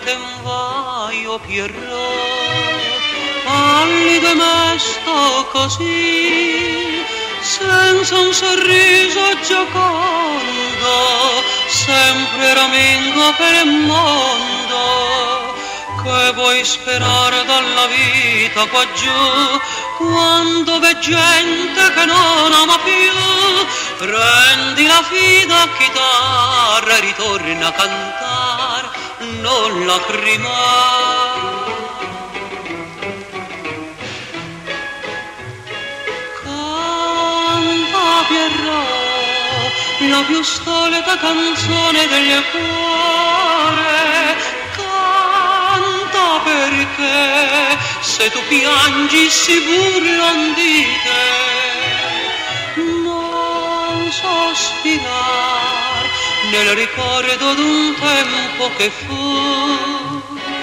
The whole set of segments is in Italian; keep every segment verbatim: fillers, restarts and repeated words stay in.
te vai, oh Pierrot? Parli di me sto così, senza un sorriso giocondo, sempre ramingo per il mondo. Che vuoi sperare dalla vita qua giù, quando v'è gente che non ama più? Prendi la fida chitarra e ritorna a cantare, non lacrimare. Canta Pierrot, la più stolta canzone del cuore, canta perché se tu piangi si burlano di te. Non sospirar nel ricordo d'un tempo che fu,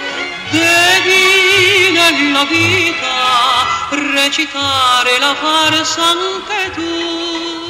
devi nella vita recitare la farsa anche tu.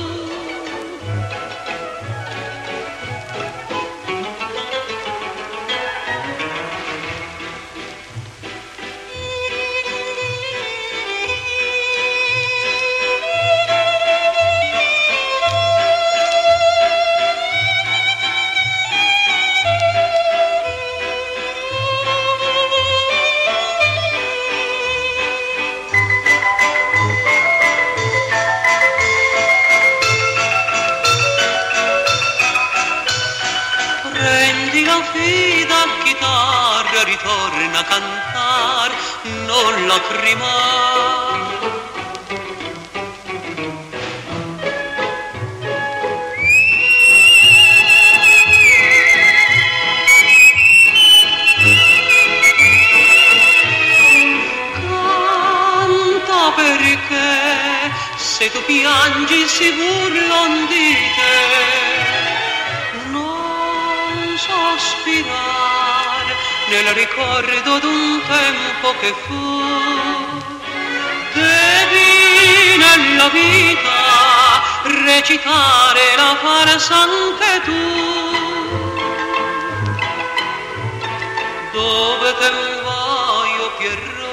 Prendi la fida chitarra, ritorna a cantar, non lacrimar. Canta perché se tu piangi si burlano di te. Sospirar nel ricordo d'un tempo che fu, devi nella vita recitare la farsa anche tu. Dove te vai, oh Pierrot?